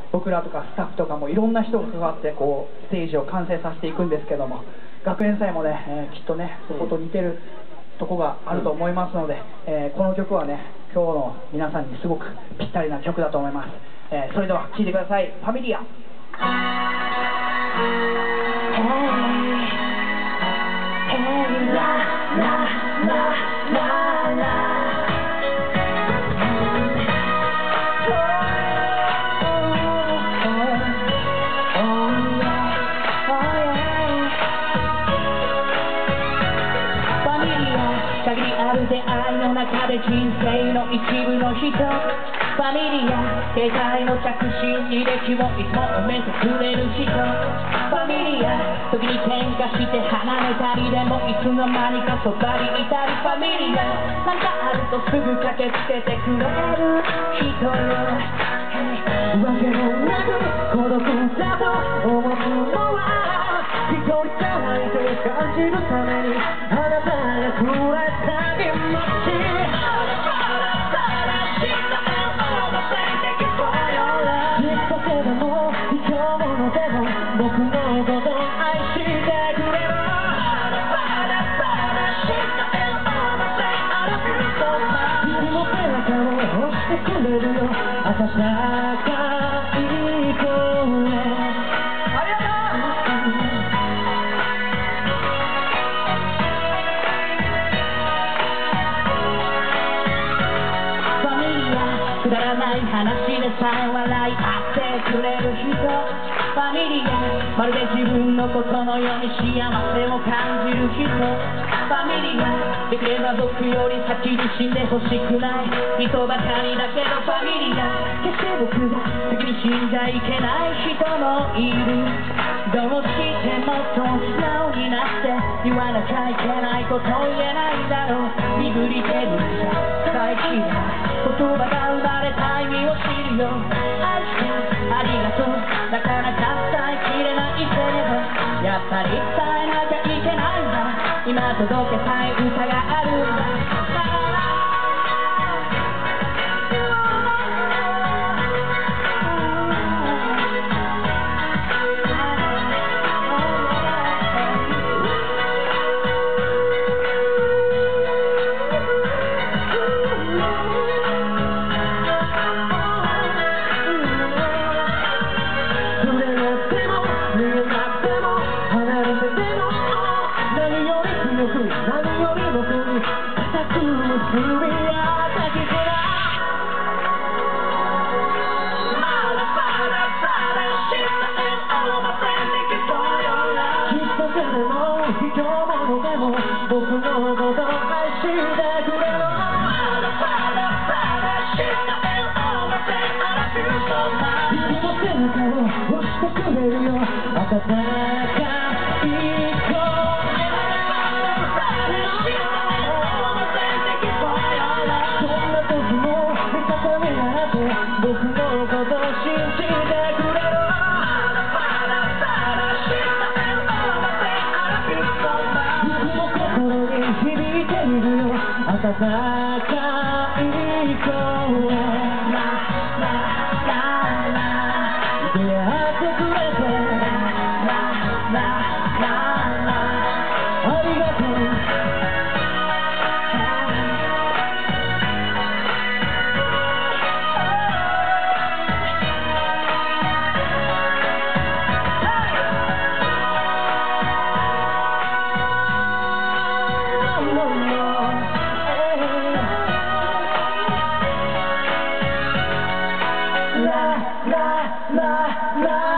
僕らとかスタッフとかもいろんな人が関わってこうステージを完成させていくんですけども、学園祭もね、きっとねそこと似てるとこがあると思いますので、この曲はね今日の皆さんにすごくぴったりな曲だと思います。それでは聴いてください。ファミリア。 限りある出会いの中で人生の一部の人、ファミリア、携帯の着信履歴をいつも埋めてくれる人、ファミリア、時に喧嘩して離れたりでもいつの間にかそばにいたり、ファミリア、なんかあるとすぐ駆けつけてくれる人よ。わけもなく孤独だと思うのは一人じゃないと感じるためにあなたがくれた気持ち、きっかけでも生き物でも僕のこと愛してくれる。いつも背中を押してくれるよ、温かい声。くだらない話でさえ笑い合ってくれる人、ファミリア、まるで自分のことのように幸せを感じる人、ファミリア、できれば僕より先に死んでほしくない人ばかりだけど、ファミリア、決して僕が先に死んじゃいけない人もいる。どうしてもっと素直になって言わなきゃいけないこと言えないだろう。身振り手振りじゃ伝えきれない言葉が生まれた意味を知るよ。愛してありがとう、なかなか伝えきれないけれどやっぱり伝えなきゃいけないんだ。今届けたい歌があるんだ。何より僕に固く結び合った絆、きっと誰も人物でも僕のこと愛してくれる。いつも背中を押してくれるよ、温かい声。僕のことを信じてくれる。いつも心に響いているよ、温かい声。出会ってくれてありがとう。La la la